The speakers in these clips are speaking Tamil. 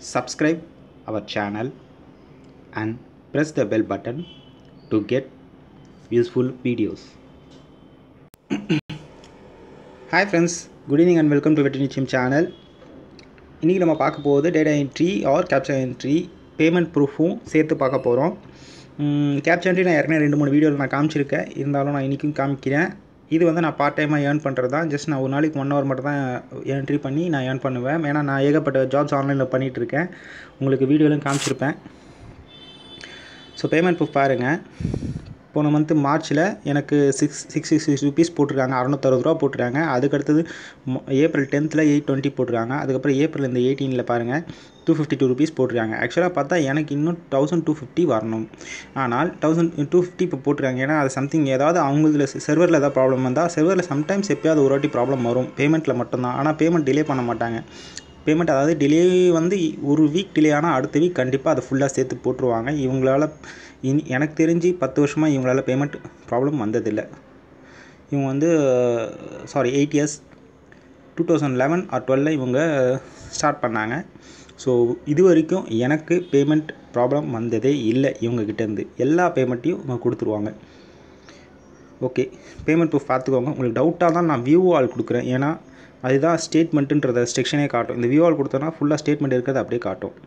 subscribe our channel and press the bell button to get useful videos. Hi friends, good evening and welcome to Veterinary Gym channel. இன்றைக்கி நம்ம பார்க்க போகிறது data entry or captcha entry payment ப்ரூஃபும் சேர்த்து பார்க்க போகிறோம். கேப்ச்சா என்ட்ரி நான் ஏற்கனவே 2-3 வீடியோவில் நான் காமிச்சிருக்கேன். இருந்தாலும் நான் இன்றைக்கும் காமிக்கிறேன். இது வந்து நான் பார்ட் டைமாக ஏர்ன் பண்ணுறது தான். ஜஸ்ட் நான் ஒரு நாளைக்கு 1 hour மட்டும் தான் என்ட்ரி பண்ணி நான் ஏர்ன் பண்ணுவேன். ஏன்னா நான் ஏகப்பட்ட ஜாப்ஸ் ஆன்லைனில் பண்ணிகிட்ருக்கேன். உங்களுக்கு வீடியோலையும் காமிச்சிருப்பேன். ஸோ பேமெண்ட் ப்ரூஃப் பாருங்கள். போன மந்த்து மார்ச்சில் எனக்கு 660 rupees போட்டிருக்காங்க, 660 ரூபா போட்டிருக்காங்க. அதுக்கடுத்தது ஏப்ரல் 10th 820 போட்டிருக்காங்க. அதுக்கப்புறம் ஏப்ரல் இந்த 18ல் பாருங்கள் 252 rupees போட்டிருக்காங்க. ஆக்சுவலாக பார்த்தா எனக்கு இன்னும் 1250 வரணும். ஆனால் 1250 இப்போ போட்டிருக்காங்க. ஏன்னா அது சம்திங் ஏதாவது அவங்கள சர்வரில் ஏதாவது ப்ராப்ளம் வந்தால் சர்வரில் சம்டைம்ஸ் எப்போயாவது ஒரு வாட்டி ப்ராப்ளம் வரும் பேமெண்ட்டில் மட்டும்தான். ஆனால் பேமெண்ட் டிலே பண்ண மாட்டாங்க. பேமெண்ட் அதாவது டிலே வந்து ஒரு வீக் டிலே ஆனால் அடுத்த வீக் கண்டிப்பாக அதை ஃபுல்லாக சேர்த்து போட்டுருவாங்க. இவங்களால் எனக்கு தெரிஞ்சு 10 வருஷமாக இவங்களால் பேமெண்ட் ப்ராப்ளம் வந்ததில்லை. இவங்க வந்து 8 years 2011 or 12 இவங்க ஸ்டார்ட் பண்ணாங்க. ஸோ இது வரைக்கும் எனக்கு பேமெண்ட் ப்ராப்ளம் வந்ததே இல்லை. இவங்ககிட்டேருந்து எல்லா பேமெண்ட்டையும் இவங்க கொடுத்துருவாங்க. ஓகே, பேமெண்ட் ப்ரூஃப் பார்த்துக்கோங்க. உங்களுக்கு டவுட்டாக தான் நான் வியூ ஆல் கொடுக்குறேன். ஏன்னா அதுதான் ஸ்டேட்மெண்ட்டுன்றத செக்ஷனே காட்டும். இந்த வியூ ஆல் கொடுத்தோன்னா ஃபுல்லாக ஸ்டேட்மெண்ட் இருக்கிறது அப்படியே காட்டும்.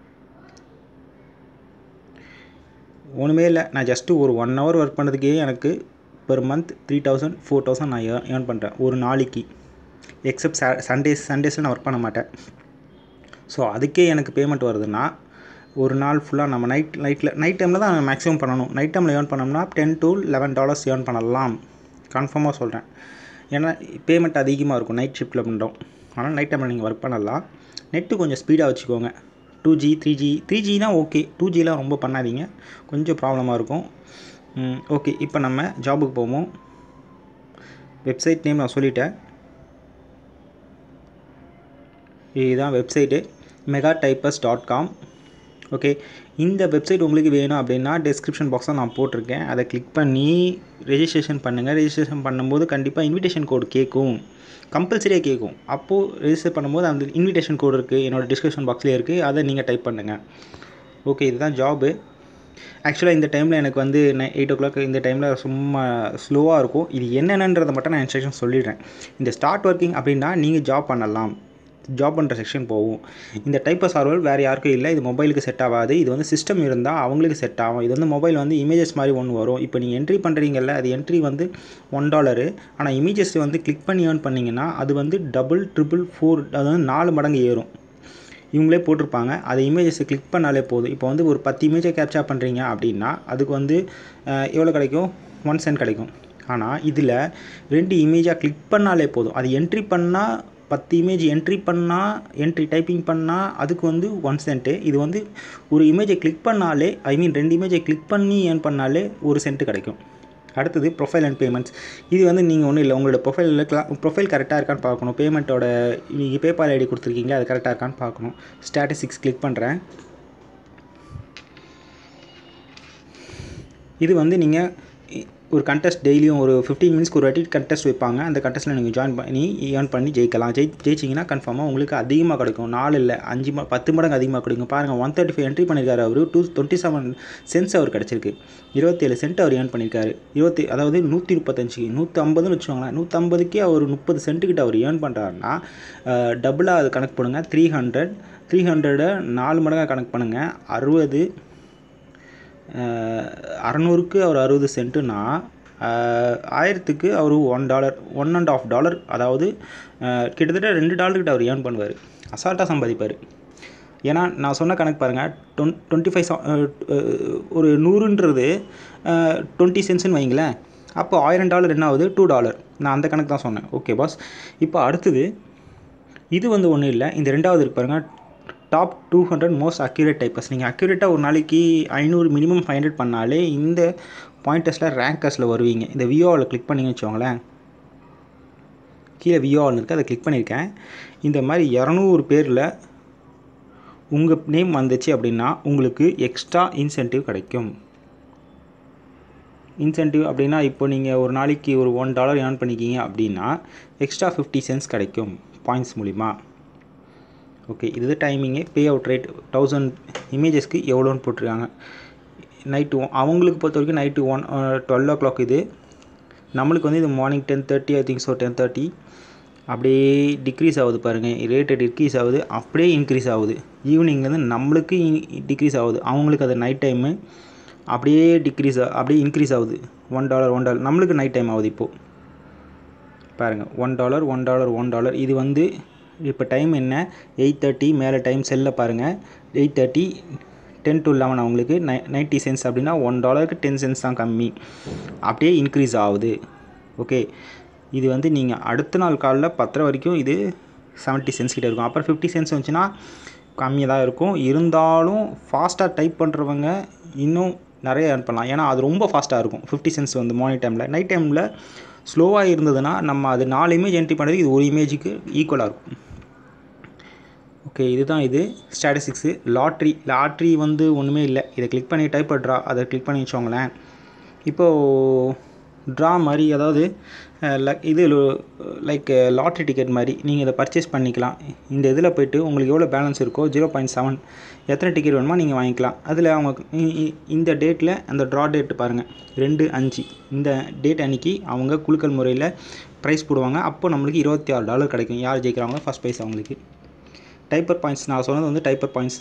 ஒன்றுமே இல்லை, நான் ஜஸ்ட்டு ஒரு 1 hour ஒர்க் பண்ணுறதுக்கே எனக்கு பெர் மந்த் 3000 4000 நான் ஏர்ன் பண்ணுறேன் ஒரு நாளைக்கு. எக்ஸப்ட் சண்டேஸில் நான் ஒர்க் பண்ண மாட்டேன். ஸோ அதுக்கே எனக்கு பேமெண்ட் வருதுன்னா ஒரு நாள் ஃபுல்லாக நம்ம நைட் டைமில் தான் மேக்ஸிமம் பண்ணணும். நைட் டைமில் ஏர்ன் பண்ணோம்னா $10 to $11 ஏர்ன் பண்ணலாம். கன்ஃபார்மாக சொல்கிறேன். ஏன்னா பேமெண்ட் அதிகமாக இருக்கும் நைட் ஷிஃப்ட்டில் பண்ணுறோம். ஆனால் நைட் டைமில் நீங்கள் ஒர்க் பண்ணலாம். நெட்டு கொஞ்சம் ஸ்பீடாக வச்சுக்கோங்க. 2G 3G okay. 2Gலாம் ரொம்ப பண்ணாதீங்க, கொஞ்சம் ப்ராப்ளமாக இருக்கும். ஓகே, இப்போ நம்ம ஜாபுக்கு போவோம். வெப்சைட் நேம் நான் சொல்லிட்டேன். இதுதான் வெப்சைட்டு megatypers.com. ஓகே, இந்த வெப்சைட் உங்களுக்கு வேணும் அப்படின்னா டெஸ்கிரிப்ஷன் பாக்ஸில் நான் போட்டிருக்கேன். அதை கிளிக் பண்ணி ரெஜிஸ்ட்ரேஷன் பண்ணுங்கள். ரெஜிஸ்ட்ரேஷன் பண்ணும்போது கண்டிப்பாக இன்விடேஷன் கோடு கேட்கும், கம்பல்சரியாக கேட்கும். அப்போது ரெஜிஸ்டர் பண்ணும்போது அந்த இன்விடேஷன் கோடு இருக்குது, என்னோடய டிஸ்கிரிப்ஷன் பாக்ஸ்லேயே இருக்குது, அதை நீங்கள் டைப் பண்ணுங்கள். ஓகே, இதுதான் ஜாபு. ஆக்சுவலாக இந்த டைமில் எனக்கு வந்து 8 o'clock இந்த டைமில் சும்மா ஸ்லோவாக இருக்கும். இது என்னென்னன்றதை மட்டும் நான் இன்ஸ்ட்ரக்ஷன் சொல்லிடுறேன். இந்த ஸ்டார்ட் ஒர்க்கிங் அப்படின்னா நீங்கள் ஜாப் பண்ணலாம். ஜாப் பண்ணுற செக்ஷன் போகும். இந்த டைப் ஆஃப் சர்வர் வேறு யாருக்கும் இல்லை. இது மொபைலுக்கு செட் ஆகாது. இது வந்து சிஸ்டம் இருந்தால் அவங்களுக்கு செட் ஆகும். இது வந்து மொபைல் வந்து இமேஜஸ் மாதிரி ஒன்று வரும். இப்போ நீங்கள் என்ட்ரி பண்ணுறீங்கல்ல, அது என்ட்ரி வந்து $1. ஆனால் இமேஜஸ் வந்து கிளிக் பண்ணி ஏர்ன் பண்ணிங்கன்னா அது வந்து 444, அது வந்து 4 மடங்கு ஏறும். இவங்களே போட்டிருப்பாங்க. அது இமேஜஸை கிளிக் பண்ணாலே போதும். இப்போ வந்து ஒரு 10 இமேஜை கேப்ச்சா பண்ணுறீங்க அப்படின்னா அதுக்கு வந்து எவ்வளோ கிடைக்கும்? 1 cent கிடைக்கும். ஆனால் இதில் 2 இமேஜாக கிளிக் பண்ணாலே போதும். அது என்ட்ரி பண்ணால் 10 இமேஜ் என்ட்ரி டைப்பிங் பண்ணால் அதுக்கு வந்து 1 cent. இது வந்து ஒரு இமேஜை கிளிக் பண்ணாலே 2 இமேஜை கிளிக் பண்ணி ஏர்ன் பண்ணாலே 1 cent கிடைக்கும். அடுத்தது ப்ரொஃபைல் அண்ட் பேமெண்ட்ஸ். இது வந்து நீங்கள் ஒன்றும் இல்லை, உங்களோட ப்ரொஃபைல் கரெக்டாக இருக்கான்னு பார்க்கணும். பேமெண்ட்டோட நீங்கள் பேபால் ஐடி கொடுத்துருக்கீங்களா, அது கரெக்டாக இருக்கான்னு பார்க்கணும். ஸ்டாட்டிஸ்டிக்ஸ் கிளிக் பண்ணுறேன். இது வந்து நீங்கள் ஒரு கண்டெஸ்ட் டெய்லியும் ஒரு 15 minutesக்கு ஒரு வாட்டி கண்டெஸ்ட் வைப்பாங்க. அந்த கண்டெஸ்ட்டில் நீங்கள் ஜாயின் பண்ணி ஏர்ன் பண்ணி ஜெயிக்கலாம். ஜெயிச்சிங்கன்னா கன்ஃபார்மாக உங்களுக்கு அதிகமாக கிடைக்கும். 4 இல்லை 10 மடங்கு அதிகமாக கிடைக்கும். பாருங்கள், 135 என்ட்ரி பண்ணியிருக்காரு அவர். 27 cents அவர் கிடச்சிருக்கு. 27 cent அவர் ஏர்ன் பண்ணியிருக்காரு. அதாவது 135 150ன்னு வச்சுக்கோங்களேன். 150க்கே அவர் 30 cent கிட்ட அவர் ஏர்ன் பண்ணுறாருன்னா டபுளாக அது கணக்கு பண்ணுங்கள். 300 4 மடங்காக கணக்கு பண்ணுங்கள். 600க்கு அவர் 60 centனா 1000க்கு அவர் $1.5, அதாவது கிட்டத்தட்ட $2 கிட்ட அவர் ஏர்ன் பண்ணுவார். அசால்ட்டாக சம்பாதிப்பார். ஏன்னா நான் சொன்ன கணக்கு பாருங்கள், 25 ஒரு 100ன்றது 20 centsன்னு வைங்களேன். அப்போ $1000 என்ன ஆகுது? $2. நான் அந்த கணக்கு தான் சொன்னேன். Okay boss. இப்போ அடுத்தது இது வந்து ஒன்றும் இல்லை. இந்த 2வது இருக்கு பாருங்கள், டாப் 200 மோஸ்ட் அக்யூரேட் டைப்பர்ஸ். நீங்கள் அக்யூரேட்டாக ஒரு நாளைக்கு 500 மினிமம் 500 பண்ணாலே இந்த பாயிண்டர்ஸில் ரேங்கர்ஸில் வருவீங்க. இந்த விஓவில் கிளிக் பண்ணிங்கன்னு வச்சுக்கோங்களேன். கீழே விஓவில் இருக்குது, அதை கிளிக் பண்ணியிருக்கேன். இந்த மாதிரி 200 பேரில் உங்கள் நேம் வந்துச்சு அப்படின்னா உங்களுக்கு எக்ஸ்ட்ரா இன்சென்டிவ் கிடைக்கும். இன்சென்டிவ் அப்படின்னா இப்போ நீங்கள் ஒரு நாளைக்கு ஒரு $1 ஏர்ன் பண்ணிக்கிங்க அப்படின்னா எக்ஸ்ட்ரா 50 cents கிடைக்கும் பாயிண்ட்ஸ் மூலிமா. ஓகே, இது டைமிங்கு. பே அவுட் ரேட் 1000 இமேஜஸ்க்கு எவ்வளோன்னு போட்டிருக்காங்க. நைட்டு அவங்களுக்கு பொறுத்த வரைக்கும் நைட்டு 12 o'clock இது. நம்மளுக்கு வந்து இது மார்னிங் 10:30 ஐ திங்க் ஸோ 10:30. அப்படியே டிக்ரீஸ் ஆகுது பாருங்கள், ரேட்டு டிக்ரீஸ் ஆகுது, அப்படியே இன்க்ரீஸ் ஆகுது. ஈவினிங்லேருந்து நம்மளுக்கு டிக்ரீஸ் ஆகுது, அவங்களுக்கு அது நைட் டைமு. அப்படியே அப்படியே இன்க்ரீஸ் ஆகுது. $1 நம்மளுக்கு நைட் டைம் ஆகுது. இப்போது பாருங்கள், $1 இது வந்து இப்போ டைம் என்ன, 8:30. மேலே டைம் செல்லில் பாருங்கள், 8:30, 10 to 11 அவங்களுக்கு 90 cents. அப்படின்னா $1க்கு 10 cents தான் கம்மி. அப்படியே இன்க்ரீஸ் ஆகுது. ஓகே, இது வந்து நீங்கள் அடுத்த நாள் காலைல 10 வரைக்கும் இது 70 cents கிட்டே இருக்கும். அப்புறம் 50 cents வந்துச்சுன்னா கம்மியாக தான் இருக்கும். இருந்தாலும் ஃபாஸ்ட்டாக டைப் பண்ணுறவங்க இன்னும் நிறைய ஏர்ன் பண்ணலாம். ஏன்னா அது ரொம்ப ஃபாஸ்ட்டாக இருக்கும். 50 cents வந்து மார்னிங் டைமில். நைட் டைமில் ஸ்லோவாக இருந்ததுன்னா நம்ம அது 4 இமேஜ் என்ட்ரி பண்ணுறதுக்கு இது ஒரு இமேஜுக்கு ஈக்குவலாக இருக்கும். ஓகே, இதுதான் இது ஸ்டாட்டிஸ்டிக்ஸு. லாட்ரி வந்து ஒன்றுமே இல்லை. இதை கிளிக் பண்ணி டைப் ட்ரா, அதை கிளிக் பண்ணி வச்சோங்களேன். இப்போது ட்ரா மாதிரி, அதாவது இது லைக் லாட்ரி டிக்கெட் மாதிரி நீங்கள் இதை பர்ச்சேஸ் பண்ணிக்கலாம். இந்த இதில் போய்ட்டு உங்களுக்கு எவ்வளோ பேலன்ஸ் இருக்கோ 0.7 எத்தனை டிக்கெட் வேணுமோ நீங்கள் வாங்கிக்கலாம். அதில் அவங்க இந்த டேட்டில் அந்த ட்ரா டேட்டு பாருங்கள், 2/5 இந்த டேட் அன்றைக்கி அவங்க குலுக்கல் முறையில் ப்ரைஸ் போடுவாங்க. அப்போ நம்மளுக்கு $26 கிடைக்கும். யார் ஜெயிக்கிறாங்களோ ஃபஸ்ட் ப்ரைஸ் அவங்களுக்கு. டைப்பர் பாயிண்ட்ஸ், நான் சொன்னது வந்து டைப்பர் பாயிண்ட்ஸ்.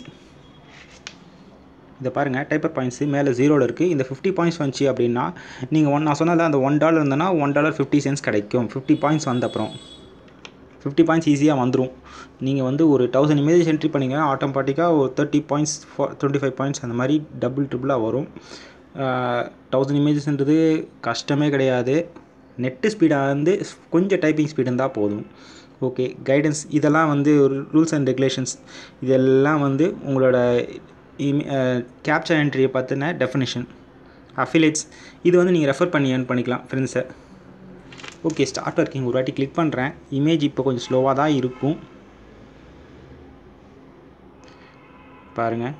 இதை பாருங்கள், டைப்பர் பாயிண்ட்ஸு மேலே 0 இருக்குது. இந்த 50 பாயிண்ட்ஸ் வந்துச்சு அப்படின்னா நீங்கள் நான் சொன்னதில் அந்த $1 இருந்ததுன்னா $1 50 cents கிடைக்கும். 50 பாயிண்ட்ஸ் வந்த அப்புறம் 50 பாயிண்ட்ஸ் ஈஸியாக வந்துடும். நீங்கள் வந்து ஒரு 1000 இமேஜஸ் என்ட்ரி பண்ணிங்கன்னா ஆட்டோமேட்டிக்காக ஒரு 30 பாயிண்ட்ஸ் 25 பாயிண்ட்ஸ் அந்த மாதிரி ட்ரிபிளாக வரும். 1000 இமேஜஸ்ன்றது கஷ்டமே கிடையாது. நெட்டு ஸ்பீடாக வந்து கொஞ்சம் டைப்பிங் ஸ்பீடு இருந்தால் போதும். ஓகே, கைடன்ஸ் இதெல்லாம் வந்து ஒரு ரூல்ஸ் அண்ட் ரெகுலேஷன்ஸ், இதெல்லாம் வந்து உங்களோட கேப்ச்சா என்ட்ரியை பார்த்தின டெஃபினிஷன். அஃபிலேட்ஸ் இது வந்து நீங்கள் ரெஃபர் பண்ணி ஏர்ன் பண்ணிக்கலாம் ஃப்ரெண்ட்ஸை. ஓகே, ஸ்டார்ட் ஒர்க்கிங் ஒரு வாட்டி கிளிக் பண்ணுறேன். இமேஜ் இப்போ கொஞ்சம் ஸ்லோவாக தான் இருக்கும் பாருங்கள்.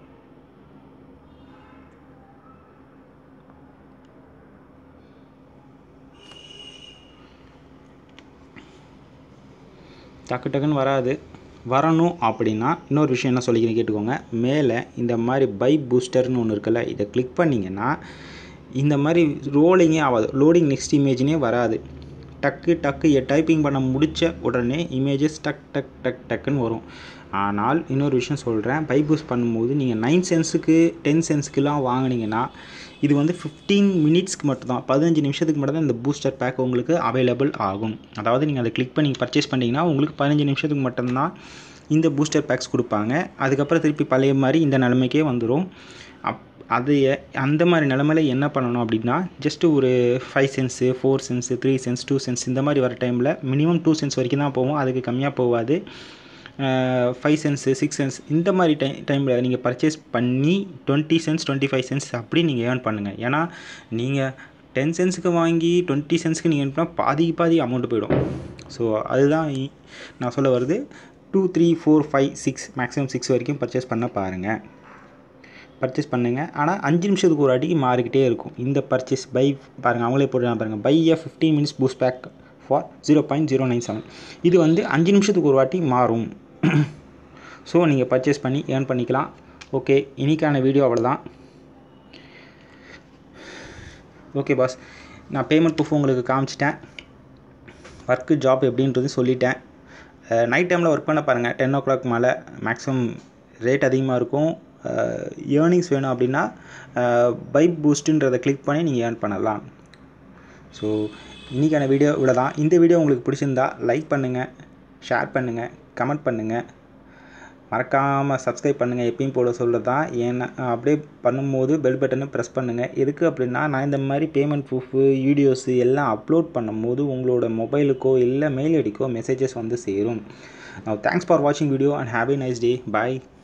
டக்குன்னு வராது. வரணும் அப்படின்னா இன்னொரு விஷயம் என்ன சொல்லிக்கிறேன் கேட்டுக்கோங்க. மேலே இந்த மாதிரி பை பூஸ்டர்னு ஒன்று இருக்குல்ல, இதை கிளிக் பண்ணிங்கன்னா இந்த மாதிரி ரோலிங்கே ஆகாது, லோடிங் நெக்ஸ்ட் இமேஜ்னே வராது. டக்கு டைப்பிங் பண்ண முடித்த உடனே இமேஜஸ் டக்குன்னு வரும். ஆனால் இன்னொரு விஷயம் சொல்கிறேன், பை பூஸ்ட் பண்ணும்போது நீங்கள் 9 cents-க்கு 10 cents-க்குலாம் வாங்கினீங்கன்னா இது வந்து 15 minutes-க்கு மட்டும்தான், 15 நிமிஷத்துக்கு மட்டும் தான் இந்த பூஸ்டர் பேக் உங்களுக்கு அவைலபிள் ஆகும். அதாவது நீங்கள் அதை கிளிக் பண்ணி பர்ச்சேஸ் பண்ணிங்கன்னா உங்களுக்கு 15 நிமிஷத்துக்கு மட்டும்தான் இந்த பூஸ்டர் பேக்ஸ் கொடுப்பாங்க. அதுக்கப்புறம் திருப்பி பழைய மாதிரி இந்த நிலைமைக்கே வந்துடும். அது அந்த மாதிரி நிலமையில என்ன பண்ணணும் அப்படின்னா, ஜஸ்ட்டு ஒரு 5 cents 4 cents 3 cents 2 cents இந்த மாதிரி வர டைமில் மினிமம் 2 cents வரைக்கும் தான் போகும், அதுக்கு கம்மியாக போகாது. 5 cents 6 cents இந்த மாதிரி டைமில் நீங்கள் பர்ச்சேஸ் பண்ணி 20 cents 25 cents அப்படி நீங்கள் ஏர்ன் பண்ணுங்கள். ஏன்னா நீங்கள் 10 cents-க்கு வாங்கி 20 cents-க்கு நீங்கள் ஏர்ன் பண்ணால் பாதி அமௌண்ட்டு போயிடும். ஸோ அதுதான் நான் சொல்ல வருது. 2 3 4 5 6 மேக்ஸிமம் 6 வரைக்கும் பர்ச்சேஸ் பண்ண பாருங்கள். பர்ச்சேஸ் பண்ணுங்கள். ஆனால் 5 நிமிஷத்துக்கு ஒரு அடிக்கு மாறிக்கிட்டே இருக்கும் இந்த பர்ச்சேஸ். பை பாருங்கள், அவங்களே போட்டு பாருங்கள், by a 15 minutes boost pack for 0.097. இது வந்து 5 நிமிஷத்துக்கு ஒரு வாட்டி மாறும். ஸோ நீங்கள் பர்ச்சேஸ் பண்ணி ஏர்ன் பண்ணிக்கலாம். ஓகே, இன்றைக்கான வீடியோ அவ்வளோதான். ஓகே பாஸ், நான் பேமெண்ட் ப்ரூஃப் உங்களுக்கு காமிச்சிட்டேன். ஒர்க்கு ஜாப் எப்படின்றது சொல்லிட்டேன். நைட் டைமில் ஒர்க் பண்ண பாருங்கள். 10 o'clock மேலே மேக்ஸிமம் ரேட் அதிகமாக இருக்கும். ஏர்னிங்ஸ் வேணும் அப்படின்னா பை பூஸ்ட்டுன்றதை கிளிக் பண்ணி நீங்கள் ஏர்ன் பண்ணலாம். ஸோ இன்றைக்கான வீடியோ இவ்வளோ தான். இந்த வீடியோ உங்களுக்கு பிடிச்சிருந்தா லைக் பண்ணுங்கள், ஷேர் பண்ணுங்கள், கமெண்ட் பண்ணுங்கள், மறக்காமல் சப்ஸ்கிரைப் பண்ணுங்கள். எப்பயும் போல சொல்கிறது தான். ஏன்னா அப்படியே பண்ணும்போது பெல் பட்டனை ப்ரெஸ் பண்ணுங்கள். எதுக்கு அப்படின்னா, நான் இந்த மாதிரி பேமெண்ட் ப்ரூஃபு வீடியோஸு எல்லாம் அப்லோட் பண்ணும்போது உங்களோட மொபைலுக்கோ இல்லை மெயில் ஐடிக்கோ மெசேஜஸ் வந்து சேரும். தேங்க்ஸ் ஃபார் வாட்சிங் video and have a nice day. Bye.